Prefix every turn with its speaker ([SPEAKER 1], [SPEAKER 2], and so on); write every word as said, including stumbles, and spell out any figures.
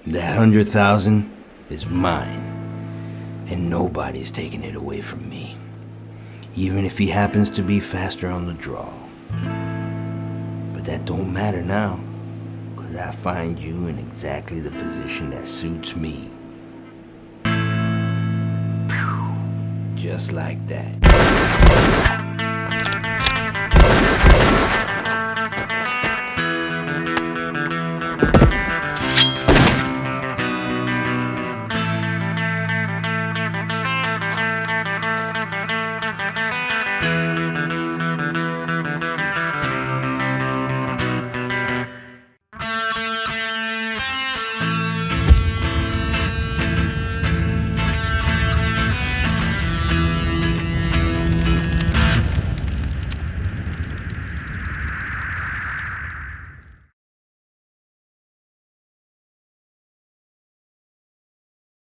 [SPEAKER 1] That hundred thousand is mine, and nobody's taking it away from me, even if he happens to be faster on the draw. But that don't matter now, cause I find you in exactly the position that suits me. Just like that.